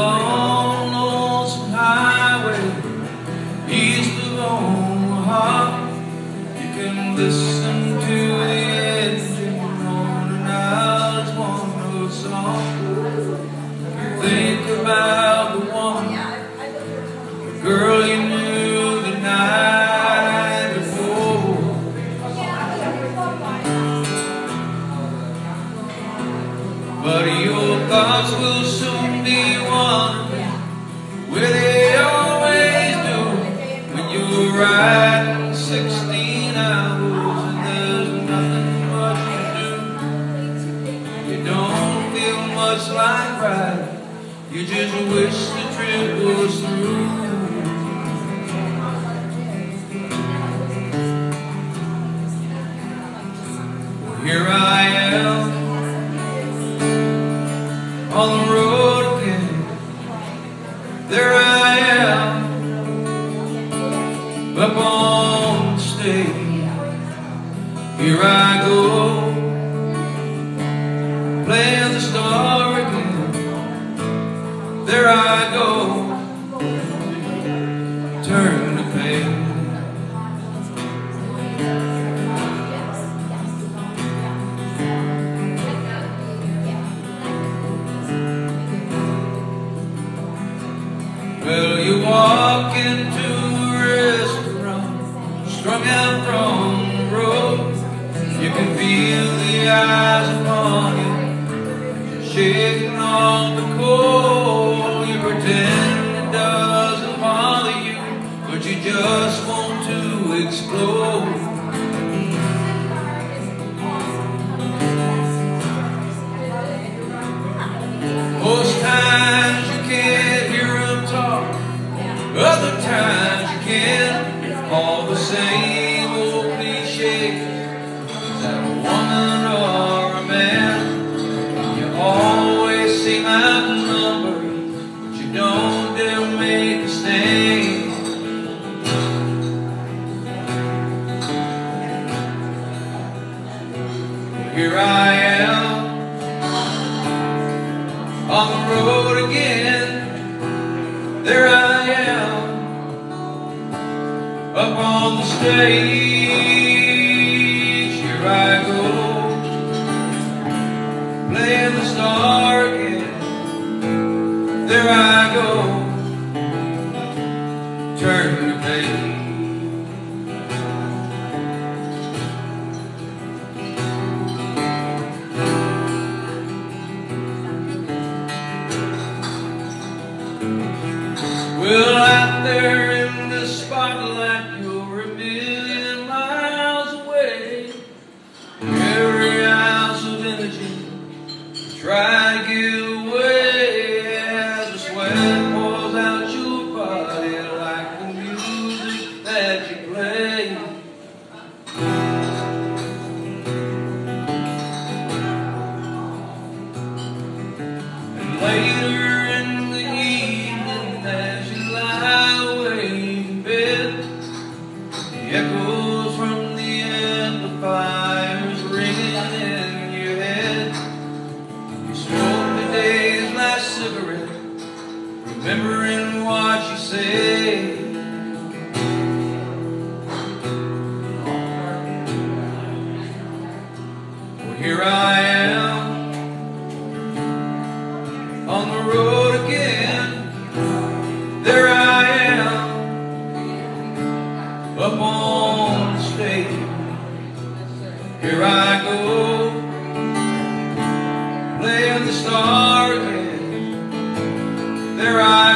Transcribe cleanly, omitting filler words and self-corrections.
long, lonesome highway east of Omaha. You can listen to the engine rolling out its one-note song. You think about the one, the girl you knew the night before. But your thoughts will soon be wandering where they always do when you're riding 16 hours and there's nothing much to do. You don't feel much like riding, you just wish the trip was through. Well, here I am on the road again. There I am, up on the stage. Here I go, playing the star again. There I go, turn the page. Well, you walk into a restaurant, strung out from the road. You can feel the eyes upon you, shaking off the cold. You pretend it doesn't bother you, but you just want to explode. Most times you can't hear them talk, other times you can. All the same old cliche, is that a woman or a man? You always seem outnumbered, but you don't dare make a stand. Here I am on the road again. There I am, up on the stage. Here I go, playing the star again. There I go, turn the page. Well, out there in the spotlight, you're a million miles away. Every ounce of energy try to get away as the sweat pours out your body like the music that you play. And later in the evening, as you lie awake in bed, the echoes from the amplifiers ringing in your head. You smoke the day's last cigarette, remembering what you said. Well, here I am on the road again. There I am, up on the stage. Here I go, playing the star again. There I